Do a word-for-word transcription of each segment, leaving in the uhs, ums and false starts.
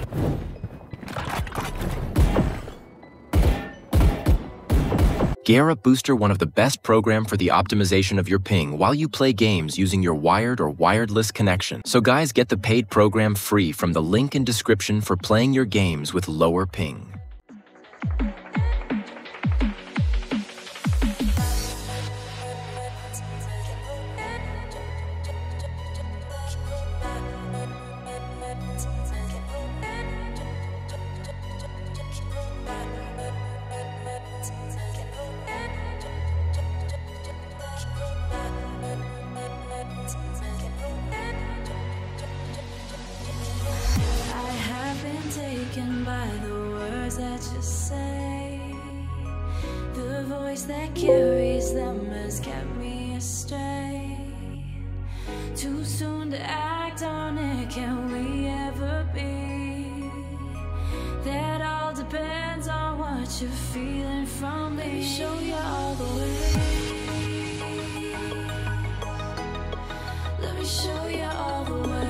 GEARUPBOOSTER, one of the best program for the optimization of your ping while you play games using your wired or wireless connection. So guys, get the paid program free from the link in description for playing your games with lower ping. Taken by the words that you say, the voice that carries them has kept me astray. Too soon to act on it, can we ever be? That all depends on what you're feeling from me. Let me show you all the way. Let me show you all the way.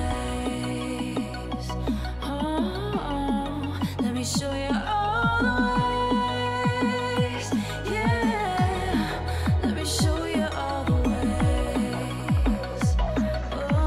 Let me show you all the ways, yeah. Let me show you all the ways, oh.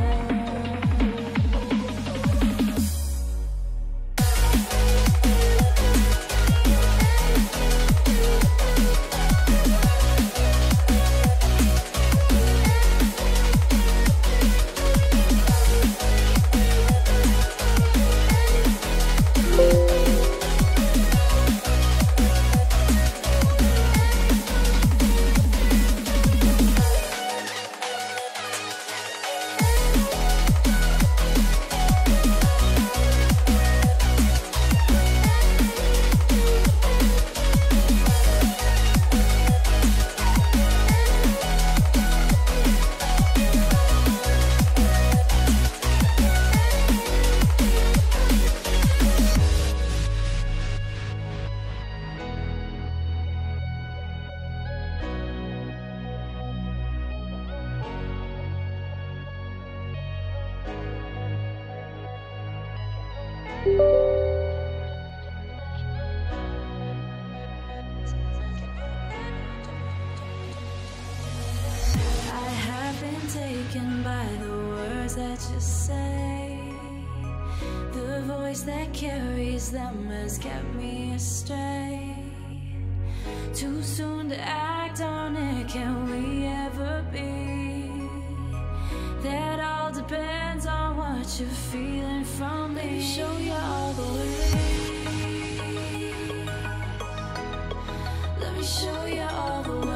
I have been taken by the words that you say, the voice that carries them has kept me astray. Too soon to act on it, can we ever be? That all depends on what you're feeling from me. Let me show you all the way. Let me show you all the way.